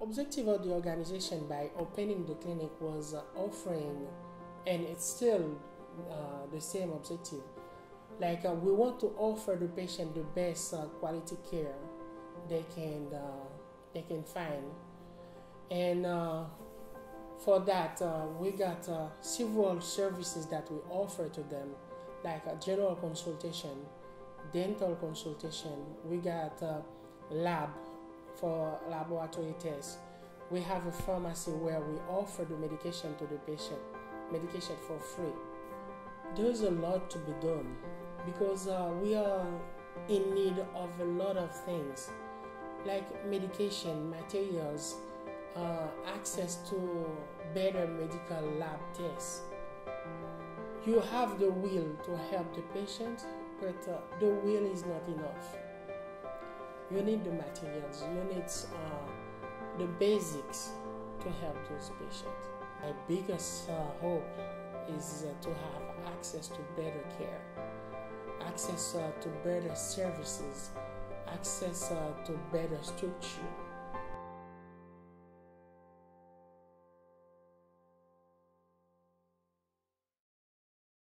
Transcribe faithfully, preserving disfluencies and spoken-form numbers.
objective of the organization by opening the clinic was uh, offering, and it's still uh, the same objective. Like uh, we want to offer the patient the best uh, quality care they can uh, they can find, and uh, for that uh, we got uh, several services that we offer to them, like a general consultation, dental consultation. We got uh, lab for laboratory tests. We have a pharmacy where we offer the medication to the patient, medication for free. There's a lot to be done because uh, we are in need of a lot of things, like medication, materials, uh, access to better medical lab tests. You have the will to help the patient, but uh, the will is not enough. You need the materials, you need uh, the basics to help those patients. My biggest uh, hope is uh, to have access to better care, access uh, to better services, access uh, to better structure.